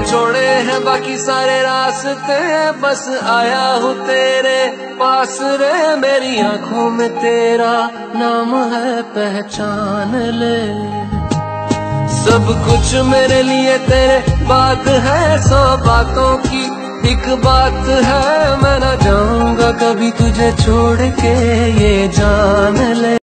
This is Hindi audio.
छोड़े हैं बाकी सारे रास्ते, बस आया हूँ तेरे पास रे। मेरी आंखों में तेरा नाम है, पहचान ले। सब कुछ मेरे लिए तेरे बात है, 100 बातों की एक बात है। मैं ना जाऊंगा कभी तुझे छोड़ के, ये जान ले।